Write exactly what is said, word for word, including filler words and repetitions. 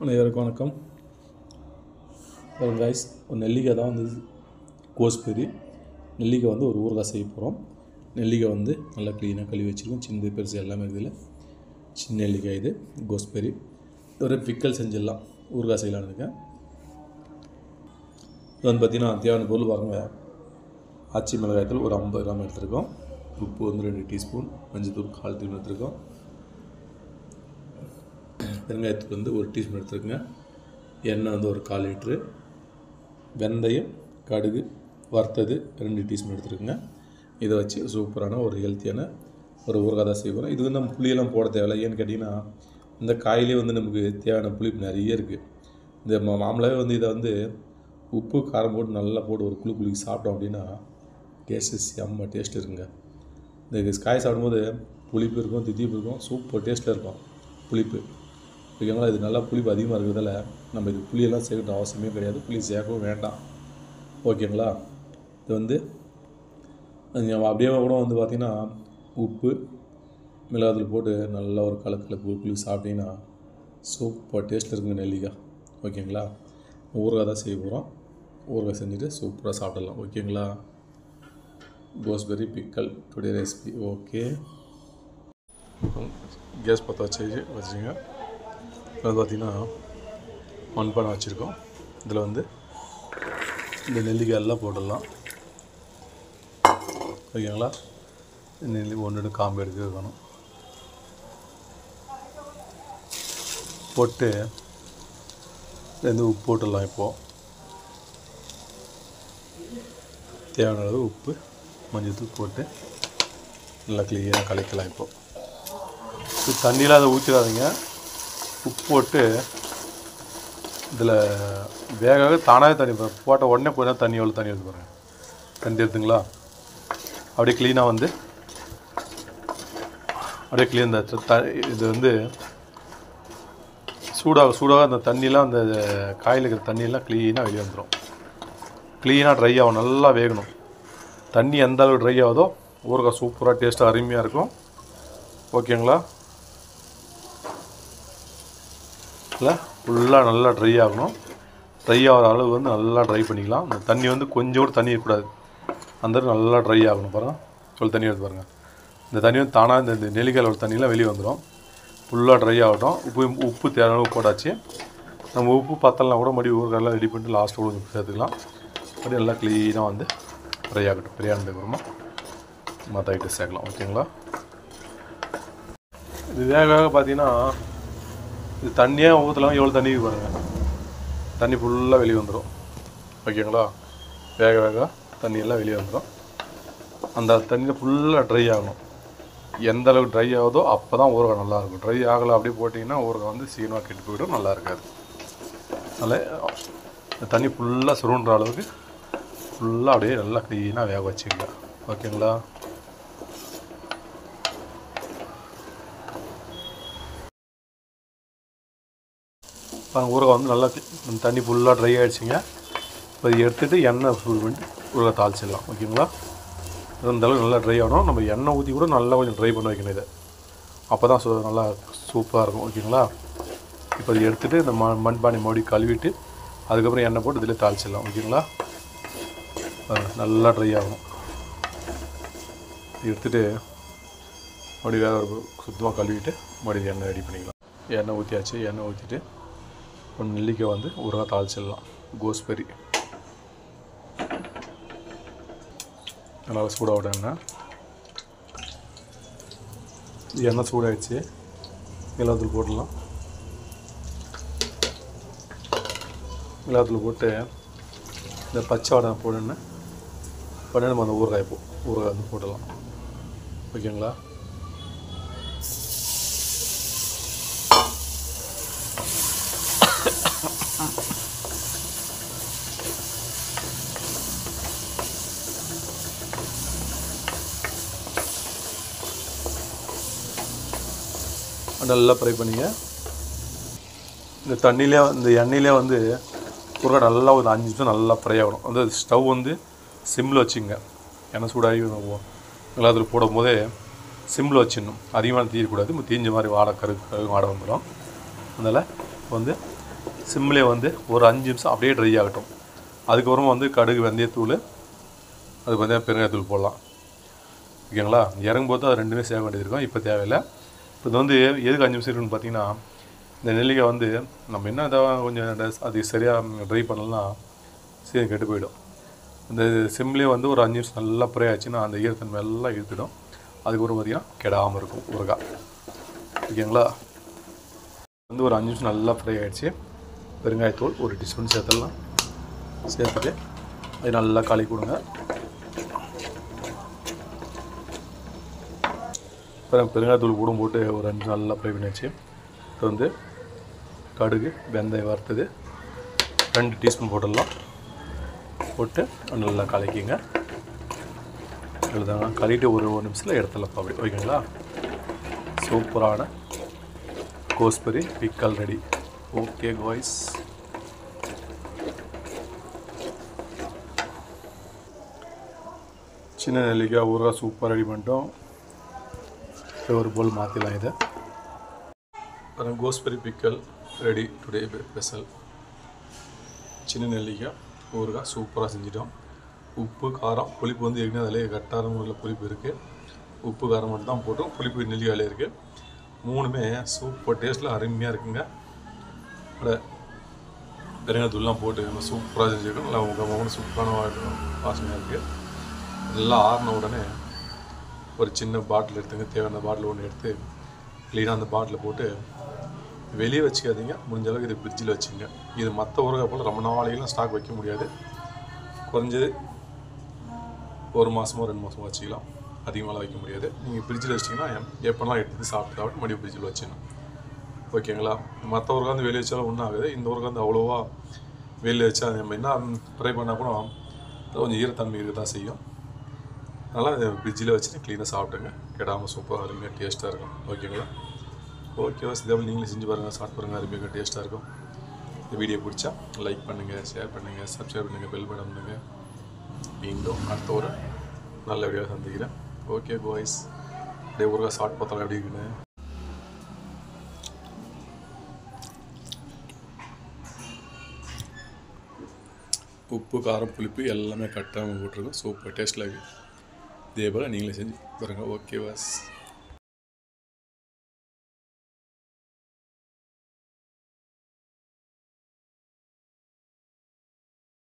அனைவருக்கும் வணக்கம். ஒரு கைஸ் ஒரு நெல்லிக்காய் தான் வந்து கோஸ்பெரி. நெல்லிக்காய் வந்து ஒரு ஊறுகாய் செய்ய போகிறோம். நெல்லிக்காய் வந்து நல்லா க்ளீனாக கழுவி வச்சுருக்கோம். சின்னது பெருசு எல்லாமே இதில் சின்ன நெல்லிக்காய். இது கோஸ்பெரி. ஒரு பிக்கல் செஞ்சிடலாம், ஊறுகாய் செய்யலான்னு இருக்கேன். இது வந்து பார்த்திங்கன்னா தேவையான பொருள் பாருங்கள். ஆச்சி மிளகாய்த்தூள் ஒரு ஐம்பது கிராம் எடுத்துருக்கோம். உப்பு வந்து ரெண்டு டீஸ்பூன், மஞ்சத்தூள் கால் டீஸ்பூன் எடுத்துருக்கோம். வெங்காயத்துக்கு வந்து ஒரு டீஸ்பூன் எடுத்துருக்குங்க. எண்ணெய் வந்து ஒரு கால் லிட்ரு. வெந்தயம், கடுகு வறுத்தது ரெண்டு டீஸ்பூன் எடுத்துருக்குங்க. இதை வச்சு சூப்பரான ஒரு ஹெல்த்தியான ஒரு ஊறுகாய் தான் செய்வோம். இது வந்து நம்ம புளியெல்லாம் போட தேவையில்லை. ஏன்னு கேட்டிங்கன்னா இந்த காயிலே வந்து நமக்கு தேவையான புளிப்பு நிறைய இருக்குது. இந்த மா மாமலாவே வந்து இதை வந்து உப்பு காரம் போட்டு நல்லா போட்டு ஒரு குழு குளிக்கு சாப்பிட்டோம் அப்படின்னா டேஸ்ட்டு செம்ம டேஸ்ட் இருக்குங்க. இந்த காய் சாப்பிடும்போது புளிப்பு இருக்கும், தித்திப்பு இருக்கும், சூப்பர் டேஸ்ட்டில் இருக்கும் புளிப்பு. ஓகேங்களா? இது நல்லா புளிப்பு அதிகமாக இருக்கிறதால நம்ம இது புளியெல்லாம் சேர்க்கணும் அவசியமே கிடையாது. புளி சேர்க்கவும் வேண்டாம். ஓகேங்களா? இது வந்து அப்படியே கூட வந்து பார்த்திங்கன்னா உப்பு மிளகாத்தூள் போட்டு நல்லா ஒரு கலக்கல புளி புளி சாப்பிட்டிங்கன்னா சூப்பர் டேஸ்ட்டில் இருக்குங்க நெல்லிக்காய். ஓகேங்களா? ஊறுகாய் தான் செய்ய போகிறோம். ஊறுகாய் செஞ்சுட்டு சூப்பராக சாப்பிடலாம். ஓகேங்களா? Gooseberry pickle today recipe. Okay, gas பற்ற வச்சு வச்சுங்க. இது வந்து பார்த்திங்கன்னா மண்பானை வச்சுருக்கோம். இதில் வந்து இந்த நெல்லிக்காய் எல்லாம் போட்டுடலாம். ஓகேங்களா? நெல்லி ஒன்று ரெண்டு காம்பு எடுத்து இருக்கணும். போட்டு வந்து உப்பு போட்டுடலாம். இப்போது தேவையான அளவு உப்பு மஞ்சள் போட்டு நல்லா க்ளீனாக கலக்கலாம். இப்போது தண்ணியெலாம் அதை ஊற்றிடாதீங்க. உப்பு போட்டு இதில் வேக தானாகவே தண்ணி போட்ட உடனே போய் தண்ணி எவ்வளோ தண்ணி எடுத்து பாருங்கள். தண்ணி எடுத்துங்களா? அப்படியே க்ளீனாக வந்து அப்படியே க்ளீன் இந்த த இது வந்து சூடாக சூடாக அந்த தண்ணியெலாம் அந்த காயில் இருக்கிற தண்ணியெல்லாம் க்ளீனாக வெளியே வந்துடும். க்ளீனாக ட்ரை ஆகும், நல்லா வேகணும். தண்ணி எந்த அளவு ட்ரை ஆகுதோ ஊறுகாய் சூப்பராக டேஸ்ட்டாக அருமையாக இருக்கும். ஓகேங்களா? இல்லை ஃபுல்லாக நல்லா ட்ரை ஆகணும். ட்ரை ஆகிற அளவு வந்து நல்லா ட்ரை பண்ணிக்கலாம். அந்த தண்ணி வந்து கொஞ்சம் கூட தண்ணி இருக்கக்கூடாது. அந்த நல்லா ட்ரை ஆகணும். பாருங்கள், இவ்வளோ தண்ணி எடுத்து பாருங்கள். இந்த தண்ணி வந்து தானாக இந்த நெல்லிக்காயில் உள்ள தண்ணியெலாம் வெளியே வந்துடும். ஃபுல்லாக ட்ரை ஆகட்டும். உப்பு உப்பு தேவையான உப்பு போட்டாச்சு. நம்ம உப்பு பத்தலாம் கூட மறுபடியும் ஊறுகாயெல்லாம் ரெடி பண்ணிட்டு லாஸ்ட்டில் கூட உப்பு சேர்த்துக்கலாம். அப்படி நல்லா க்ளீனாக வந்து ட்ரை ஆகட்டும். ஃப்ரை ஆனதுக்கப்புறமா மற்ற ஐட்டம் சேர்க்கலாம். ஓகேங்களா? இது வேக வேக பார்த்தீங்கன்னா இது தண்ணியாக ஊற்றலாம். எவ்வளோ தண்ணி பாருங்கள், தண்ணி ஃபுல்லாக வெளியே வந்துடும். ஓகேங்களா? வேக வேக தண்ணியெல்லாம் வெளியே வந்துடும். அந்த தண்ணியில் ஃபுல்லாக ட்ரை ஆகணும். எந்த அளவுக்கு ட்ரை ஆகுதோ அப்போ தான் ஊறுகாய் நல்லாயிருக்கும். ட்ரை ஆகலை அப்படியே போட்டிங்கன்னா ஊறுகாய் வந்து சீக்கிரமாக கெட்டு போய்டும், நல்லா இருக்காது. அதனால் இந்த தண்ணி ஃபுல்லாக சுருண்டுற அளவுக்கு ஃபுல்லாக அப்படியே நல்லா க்ளீனாக வேக வச்சுக்கங்க. ஓகேங்களா? ஊறுகாய் வந்து நல்லா தண்ணி ஃபுல்லாக ட்ரை ஆகிடுச்சிங்க. இப்போ இதை எடுத்துகிட்டு எண்ணெய் ஃபுல் பண்ணிட்டு ஊறுகாய் தாளிச்சிடலாம். ஓகேங்களா? இந்த அளவுக்கு நல்லா ட்ரை ஆகணும். நம்ம எண்ணெய் ஊற்றி கூட நல்லா கொஞ்சம் ட்ரை பண்ணி வைக்கணும். இதை அப்போ தான் சூ நல்லா சூப்பராக இருக்கும். ஓகேங்களா? இப்போ இதை எடுத்துகிட்டு இந்த ம மண்பானை மறுபடியும் கழுவிட்டு அதுக்கப்புறம் எண்ணெய் போட்டு இதில் தாளிச்சிடலாம். ஓகேங்களா? நல்லா ட்ரை ஆகணும். எடுத்துகிட்டு மறுபடியும் வேறு ஒரு சுத்தமாக கழுவிட்டு மறுபடியும் எண்ணெய் ரெடி பண்ணிக்கலாம். எண்ணெய் ஊற்றியாச்சு. எண்ணெய் ஊற்றிட்டு ஒன்று நெல்லிக்காய் வந்து ஊறுகாய் தாளிச்சிடலாம். கோஸ்பெரி நல்லா சூடாக எண்ணெய் எண்ணெய் சூடாகிடுச்சு. மிளகாத்தூள் போட்டுடலாம். மிளகாத்தூள் போட்டு இந்த பச்சை வடை போடுன்னு பண்ணி நம்ம அந்த ஊறுகாய் போ ஊறுகாய் வந்து போட்டுடலாம். ஓகேங்களா? நல்லா ஃப்ரை பண்ணிங்க. இந்த தண்ணியிலே இந்த எண்ணெயிலே வந்து ஊறுகாய் நல்லா ஒரு அஞ்சு நிமிஷம் நல்லா ஃப்ரை ஆகணும். அந்த ஸ்டவ் வந்து சிம்மில் வச்சுங்க. எண்ணெய் சூடாகி மிளகாத்தூள் போடும் போதே சிம்மில் வச்சிடணும். அதிகமாக தீயக்கூடாது. தீஞ்ச மாதிரி வாடை கரு கரு வாடை வந்துடும். அதனால் வந்து சிம்மிலே வந்து ஒரு அஞ்சு நிமிஷம் அப்படியே ட்ரை ஆகட்டும். அதுக்கப்புறமா வந்து கடுகு வெந்தயத்தூள் அது பார்த்தீங்கன்னா பெருங்காயத்தூள் போடலாம். ஓகேங்களா? இறங்கும்போது அது ரெண்டுமே சேவ வேண்டியது இருக்கும். இப்போ தேவையில்லை. இப்போ இது வந்து எதுக்கு அஞ்சு நிமிஷம் இருக்குன்னு பார்த்தீங்கன்னா, இந்த நெல்லிக்காய் வந்து நம்ம என்ன தான் கொஞ்சம் அது சரியாக ட்ரை பண்ணலன்னா சரி கெட்டு போயிடும். இந்த சிம்லேயே வந்து ஒரு அஞ்சு நிமிஷம் நல்லா ஃப்ரை ஆச்சுன்னா அந்த ஈரத்தன்மை எல்லாம் இழுத்துடும். அதுக்கப்புறம் பார்த்திங்கன்னா கெடாமல் இருக்கும் ஊறுகாய். ஓகேங்களா? வந்து ஒரு அஞ்சு நிமிஷம் நல்லா ஃப்ரை ஆகிடுச்சு. பெருங்காயத்தூள் ஒரு டீஸ்பூன் சேர்த்துடலாம். சேர்த்துட்டு அது நல்லா கலக்கி கொடுங்க. அப்புறம் பெருங்காயத்தூள் கூட போட்டு ஒரு அஞ்சு நிமிஷம் நல்லா ஃப்ரை பண்ணியாச்சு. இப்போ வந்து கடுகு வெந்தயம் வறுத்தது ரெண்டு டீஸ்பூன் போட்டுடலாம். போட்டு நல்லா கலக்கிங்க. இவ்வளோதாங்க. கலக்கிட்டு ஒரு ஒரு நிமிஷத்தில் இடத்துல அப்படி. ஓகேங்களா? சூப்பரான gooseberry pickle ready. Okay guys. சின்ன நெல்லிக்காய் ஊறுகாய் சூப்பர் ரெடி பண்ணிட்டோம். ஒரு போல் மாற்றிடலாம் இதை. அப்புறம் gooseberry pickle ready today special. சின்ன நெல்லிக்காய் ஊறுகாய் சூப்பராக செஞ்சிட்டோம். உப்பு காரம் புளிப்பு வந்து ஏற்கனவே அதிலே கட்டார முறையில் புளிப்பு இருக்குது. உப்பு காரம் மட்டும் தான் போட்டோம். புளிப்பு நெல்லிக்காயிலே இருக்குது. மூணுமே சூப்பர் டேஸ்ட்டில் அருமையாக இருக்குங்க. அட பெருங்காயத்தூள்லாம் போட்டு நம்ம சூப்பராக செஞ்சுருக்கோம். நல்லா உங்கள் சூப்பரான வாசனையாக இருக்குது. எல்லாம் ஆறின உடனே ஒரு சின்ன பாட்டில் எடுத்துங்க. தேவையான பாட்டில் ஒன்று எடுத்து க்ளீனாக அந்த பாட்டில் போட்டு வெளியே வச்சுக்காதீங்க. முடிஞ்ச அளவுக்கு இது ஃப்ரிட்ஜில் வச்சுங்க. இது மற்ற ஊறுகாய் போல் ரொம்ப நாளைக்கெல்லாம் ஸ்டாக் வைக்க முடியாது. குறைஞ்சது ஒரு மாதமோ ரெண்டு மாதமோ வச்சுக்கலாம். அதிகமாகலாம் வைக்க முடியாது. நீங்கள் ஃப்ரிட்ஜில் வச்சிட்டிங்கன்னா எப்போலாம் எடுத்து சாப்பிட்டு சாப்பிட்டு மறுபடியும் ஃப்ரிட்ஜில் வச்சிடணும். ஓகேங்களா? மற்ற ஊறுகாய் வந்து வெளியே வச்சாலும் ஒன்றும் ஆகுது. இந்த ஊறுகாய் வந்து அவ்வளோவா வெளியே வச்சா நம்ம என்ன ட்ரை பண்ணால் கூட கொஞ்சம் ஈரத்தன்மை இருக்க தான் செய்யும். அதனால் இதை ஃப்ரிட்ஜில் வச்சுட்டு க்ளீனாக சாப்பிட்டுங்க. கெடாமல் சூப்பராக அருமையாக டேஸ்ட்டாக இருக்கும். ஓகேங்களா? ஓகே வாஸ். இதே நீங்களே செஞ்சு பாருங்கள், சாப்பிட்டு பாருங்கள். அருமையாக டேஸ்ட்டாக இருக்கும். இந்த வீடியோ பிடிச்சா லைக் பண்ணுங்கள், ஷேர் பண்ணுங்கள், சப்ஸ்கிரைப் பண்ணுங்கள், பெல் பட்டன் பண்ணுங்கள். மீண்டும் அடுத்த ஒரு நல்ல வீடியோ சந்திக்கிறேன். Okay boys. அப்படியே ஊறுகாய் சாப்பிட்டு பார்த்தாலும் எப்படி இருக்குன்னு. உப்பு காரம் புளிப்பு எல்லாமே கரெக்டாக போட்டிருக்கோம். சூப்பர் டேஸ்ட்டில் இருக்குது. இதே போல் நீங்களே செஞ்சு பாருங்கள். Okay pass.